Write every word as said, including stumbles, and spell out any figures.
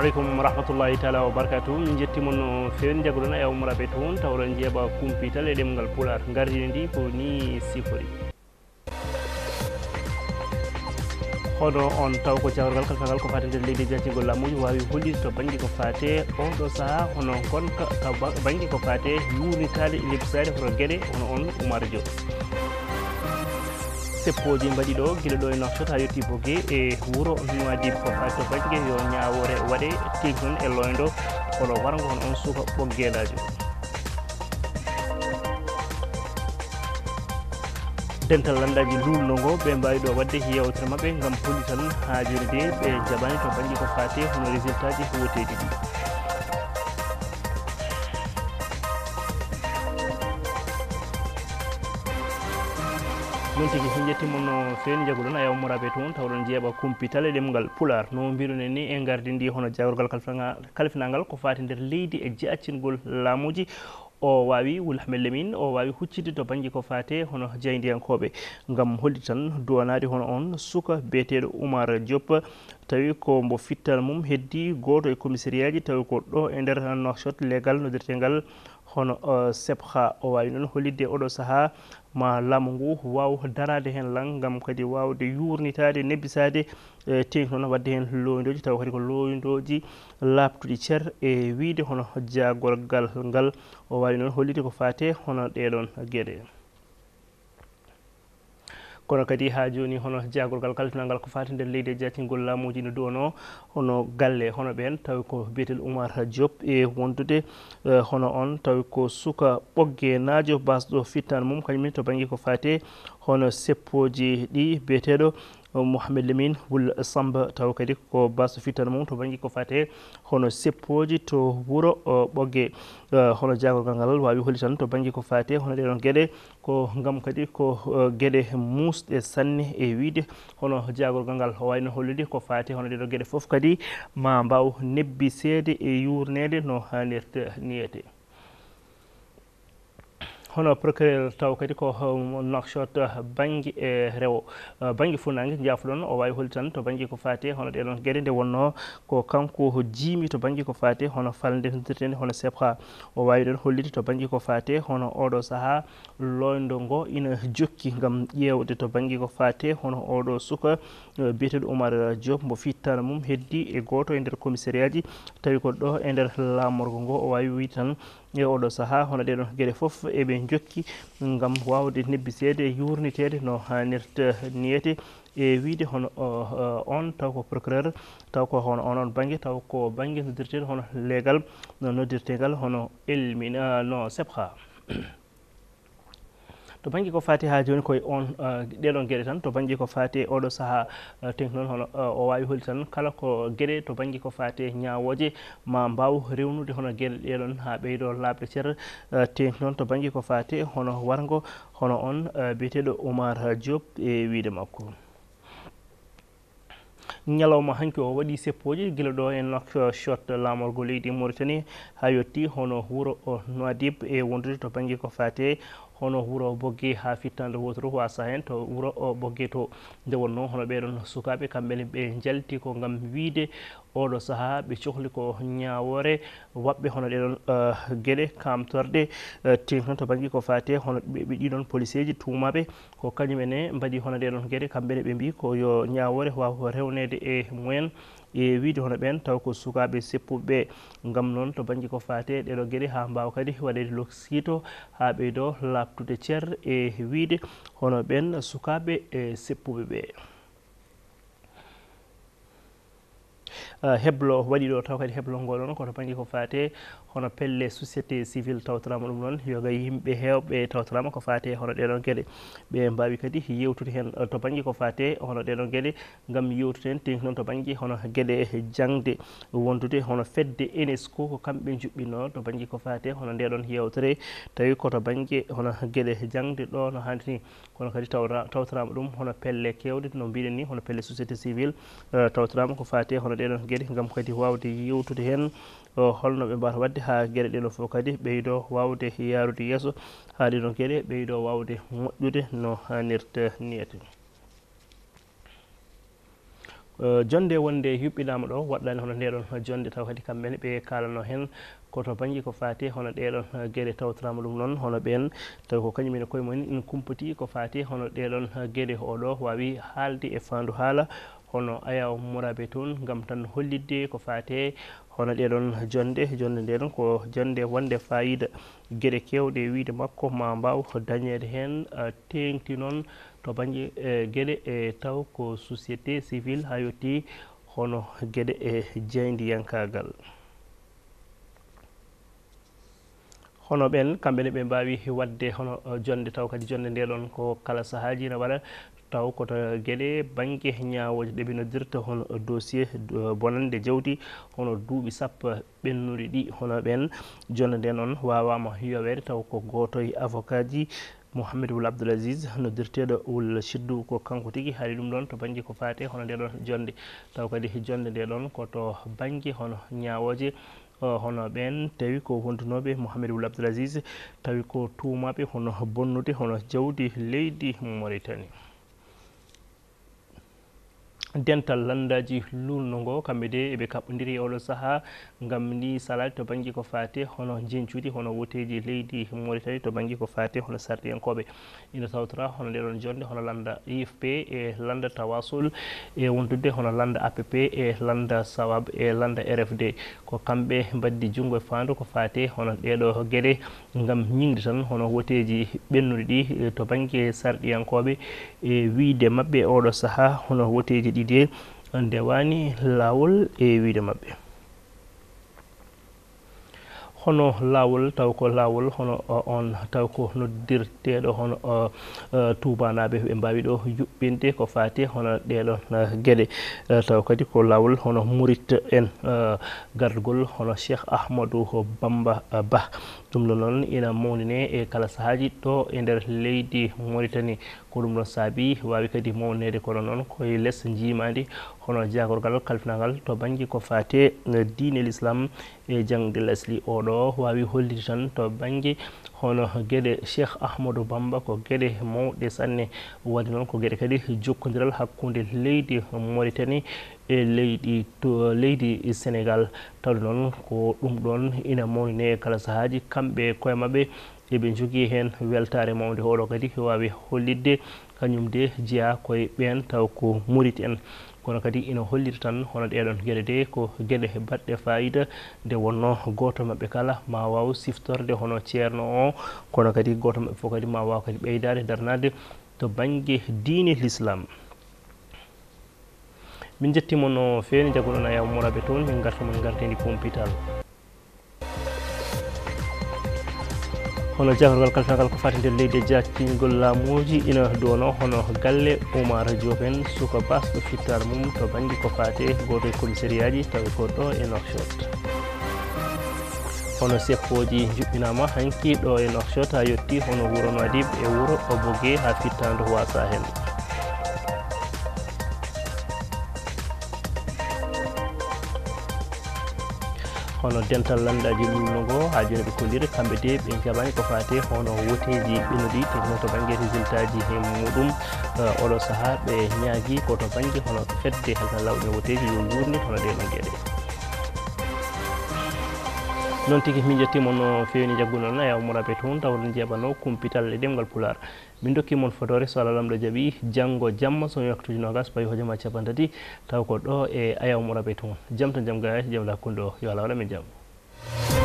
alaikum warahmatullahi taala wabarakatuh. Min jettimon no feewi jagorona e ummoraaɓe toon tawron jeeɓa kumpital e ɗemgal pular gardini ndi ko ni sifori hono on taw ko jawrgal kalkangal ko fate nder leydi jajjigol laamuji wawi hollide to banggue ko fate oɗo saaha hono gonka banggue ko fate yurnitade e lebisade hono gueɗe hono on Oumar Diop seppoji mbaɗi ɗo guila ɗo e Nouakchott ha yetti Bogué e wuuro Nouadhibou ko fate to banggue yo ñawore waɗe tigi noon e loydo hono warango hono on suuka ɓoggelajo dental landaji lulno ngo ɓe mbawi ɗo wadde yewtere mabɓe gam holli tan ha joni de ɓe jaɓani to banggue ko fate hono résultat ji woteji ɗi non tigi so jettimon no feewi jagoɗon a yawmoraɓe toon tawɗon jeeɓa kumpital e ɗemgal pular no mbirunen ni e gardi ndi hono jawrgal kalfinagal ko fati nder leydi e jeaccingol laamuji o wawi Wul Ahmed Lamine o wawi huccide to banggue ko fate hono jeydiyankoɓe gam holli tan duwanade hono on suka biyeteɗo Oumar Diop tawi ko mbo fittal mum heddi goto e commissariat ji tawi ko ɗo e nder Nouakchott légal nodirtegal hono uh, sepha o wawi noon hollidde oɗo saaha ma laamu ngu waw darade hen lang gam kadi wawde yurnitade nebbisade e teng noon wadde hen loyndoji taw kadi ko loyndoji labtuɗi ceer e wiide hono jagorgal ngal o wawi noon hollide ko fate hono ɗeɗon gueɗe kono kadi ha joni hono jagorgal kalfinal ko fati nder leydi e jatingol laamuji no duwono hono galle hono ɓen tawi ko biyetel Oumar Diop e wondude uh, hono on tawi ko suka ɓogge najo basɗo fittan mum kañumni to banggue ko fate hono seppoji ɗi biyeteɗo Mohamed Lamine Wul Samba taw kadi ko baso fittan mum to banggue ko fate hono seppoji to wuuro uh, ɓogge uh, hono jagorgal ngal wawi holli tan to banggue ko fate hono ɗeɗon gueɗe ko gam kadi ko uh, gueɗe musɗe sanne e wiide hono jagorgal ngal o wayno hollude ko fate hono ɗeɗo gueɗe foof kadi ma mbaw nebbisede e yurnede no hannirta niyete hono procureur taw kadi ko Nouakchott banggue e rewo banggue funnague jafuɗon o wawi holli tan to banggue ko fate hono ɗeɗon gueɗe nde wonno ko kanko jimi to banggue ko fate hono falde dirtende hono sepha o wawi ɗon hollide to banggue ko fate hono oɗo saaha loydo ngo ina jokki gam ƴewde to banggue ko fate hono oɗo suka biyeteɗo Oumar Diop mbo fittana mum heddi e goto e nder commissariat ji tawi ko ɗo e nder lamorgo ngo o wawi wiide tan e oɗo saaha hono ɗeɗon gueɗe foof eɓe jokki gam wawde nebbisede e yurnitede no hannirta niyete e wiide hono uh, on taw ko procureur taw ko hono onon banggue taw ko banggue nodirteɗo hono légal no noddirtegal hono elmina no sepha to banggue ko fati ha joni koye on uh, ɗeɗon gueɗe tan to banggue ko fati oɗo saaha uh, tengti noon hono uh, o wawi holli tan kala ko gueɗe to banggue ko fati ñawoje ma mbaw rewnude hono gueɗe ɗeɗon ha ɓeydo labde ceer uh, tengti noon to banggue ko fati hono wargo hono on uh, biyeteɗo Oumar Diop e wiide makko ñalawma hanki o waɗi seppoji guila ɗo e Nouakchott lamorgo leydi Mauritanie ha yetti hono wuuro Nouadhibou e wondude to banggue ko fate hono wuuro Bogué ha fittande wotoro wasa hen to wuuro Bogué to nde wonno hono ɓeɗon sukaɓe kamɓene ɓe jalti ko gam wiide oɗo saaha ɓe cohli ko ñawore waɓɓe hono ɗeɗon uh, gueɗe kamtorɗe uh, teng noon to banggue ko fate hono ɓe ɗiɗon policier ji tumaɓe ko kañumene mbaɗi hono ɗeɗon gueɗe kamɓene ɓe mbi ko yo ñawore wawa rewnede e mumen e wiide hono ɓen taw ko sukaɓe seppuɓe gam noon to banggue ko fate ɗeɗo gueɗe ha mbawa kadi waɗede loksito ha ɓeydo labtude ceer e wiide hono ɓen sukaɓe e seppuɓe ɓe Uh, heblo waɗi ɗo taw kadi heblo ngo ɗon koto banggue ko fate hono pelle société civile tawtorama ɗum noon yoga yimɓe hewɓe tawtorama ko fate hono ɗeɗon gueɗe ɓe mbawi kadi yewtude hen to banggue ko fate hono ɗeɗon gueɗe gam yewtude hen tengti noon to banggue hono gueɗe jangde wondude hono fedde UNESCO ko kamɓe juɓɓino to banggue ko fate hono ndeɗon yewtere tawi koto banggue hono gueɗe jangde ɗo no hannirta ni kono kadi tawra tawtorama ɗum hono pelle kewɗe no mbiɗen ni hono pelle société civile uh, tawtorama ko fate hono ɗeɗon gueɗe gam kadi wawde yewtude hen uh, holno ɓe mbawata wadde ha gueɗe ɗeɗo foof kadi ɓeydo wawde yarude yesso ha ɗeɗon gueɗe ɓeydo wawde moƴƴude no hannirta niyete jonde wonde yuɓɓinama ɗo waɗɗani hono ndeɗon jonde taw kadi kamɓene ɓe kalano hen koto banggue ko fati hono ɗeɗon gueɗe tawtorama ɗum noon hono ɓen taw ko kañumen koye mumen ina kumpati ko fati hono ɗeɗon gueɗe oɗo wawi haalde e fandu haala hono Ayaw Mourabe toon gam tan hollidde ko fate hono ɗeɗon jonde jonde ndeɗon ko jonde wonde fayida gueɗe kewɗe wiide makko ma mbaw dañede hen tengti noon to banggue gueɗe e taw ko société civile ha yetti hono gueɗe e jeydiyankagal hono ɓen kamɓene ɓe mbawi wadde hono jonde taw kadi jonde ndeɗon ko kala sahaji ne waɗa taw koto gueɗe banggue ñawoje ɗeɓe noddirta hono dossier bonande jawdi hono duuɓi sappo ɓennuɗi ɗi hono ɓen jonde nden on wawama yowede taw ko goto e avocat ji Mouhamadou Wul Abdoul Aziz noddirteɗo Wul Siddu ko kanko tigui haali ɗum ɗon to banggue ko fate hono ndeɗon jonde taw kadi jonde ndeɗon koto banggue hono ñawoje hono ɓen tawi ko wondunoɓe Mouhamadou Wul Abdoul Aziz tawi ko tuumaɓe hono bonnude hono jawdi leydi Mauritanie dental landaji lulno ngo kamɓe de eɓe kaɓɓodiri e oɗo saaha gam ni salade to banggue ko fate hono jencude hono woteji leydi Mauritanie to banggue ko fate hono sardiyankoɓe ina tawtora hono ndeɗon jonde hono landa I F P e landa Tawasul e wondude hono landa A P P e landa Sawab e landa R F D ko kamɓe mbaddi junggo e fandu ko fate hono ɗeɗo gueɗe gam ñingde tan hono woteji ɓennuɗi ɗi to banggue sardiyankoɓe e wiide mabɓe oɗo saaha hono woteji ɗi de ndewani lawol e wiide mabɓe hono lawol taw ko lawol hono on taw ko noddirteɗo hono tubanaɓe ɓe mbawi ɗo yuɓɓinde ko fati hono ɗeɗon gueɗe taw kadi ko lawol hono murit en gardugol hono Cheikh Ahmadou Bamba Ba ɗum ɗo noon ina mawnine e kala sahaji ɗo e nder leydi Mauritanie ko ɗum ɗon saabi wawi kadi mawnede kono noon koye less jimadi hono jagorgal kalfinagal to banggue ko fate diine l'islam e jangde lesli oɗo wawi hollide tan to banggue hono gueɗe Cheikh Ahmadou Bamba ko gueɗe mawɗe sanne wadi noon ko gueɗe kadi jokkodiral hakkude leydi Mauritanie e leydi to leydi Sénégal tawde noon ko ɗum ɗon ina mawnine kala sahaji kamɓe koye mabɓe eɓe jogui hen weltare mawde oɗo kadi wawi hollidde kañum de jeeya koye ɓen taw ko murit en kono kadi ina hollita tan hono ɗeɗon gueɗe de ko gueɗe baɗɗe fayida nde wonno goto mabɓe kala ma waw siftorde hono ceerno o kono kadi goto mabɓe fof kadi ma waw kadi ɓeydade darnade to banggue diine l'islam min jettimo no fewi jagguɗon Ayaw Mourabe toon min garta mon gartedi pompital hono jagorgal kalfinagal ko fati nder leydi jaccingol laamuji ina dono hono galle Oumar Diop en suka basɗo fittar mum to banggue ko fate goto e commissariat ji tawi ko ɗo e Nouakchott hono seppoji juɓɓinama hanki ɗo e Nouakchott ha yetti hono wuuro Nouadhib e wuuro Obogué ha fittandu wasa hen hono dental landaji lulno ngo ha joni ɓe kolliri kamɓe de ɓe jaɓani ko fate hono woteji ɓennuɗi teno to banggue résultat ji he muɗum oɗo saaha ɓe ñaagui koto banggue hono fedde heltan lawɗi no woteji yo jurni hono ɗeɗon gueɗe noon tigui min jettimo no fewni jagguno noon Ayaw Mourabe toon tawɗon jeeɓano kumpital e ɗemgal Pular min dokkimon fotore so Allah lamɗo jaaɓi janggo jamma so waktuji nogas pawi hojoma capan tati taw ko ɗo e Ayaw Mourabe toon jaam tan jaam gayati jaam hakkude o yo Allah waɗamen jaam.